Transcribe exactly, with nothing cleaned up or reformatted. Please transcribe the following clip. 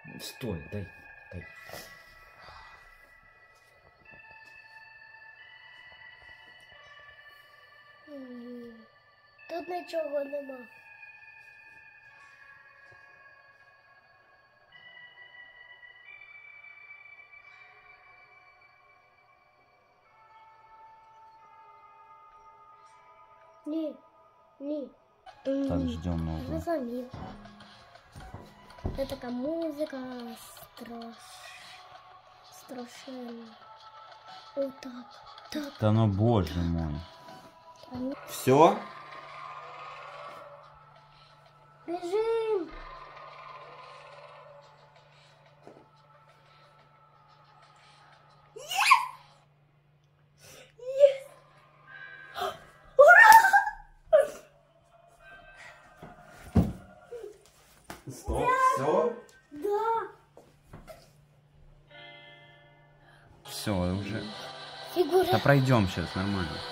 Стой, дай, дай. Тут нічого нема. Ні, ні. Так, ждем Я нового. замів. Це така музика страш... страшенна. Отак. Так. Да ну боже мой. Они... Все? Бежим! Стоп, все? Да! Все, уже. Фигура. Да пройдем сейчас, нормально.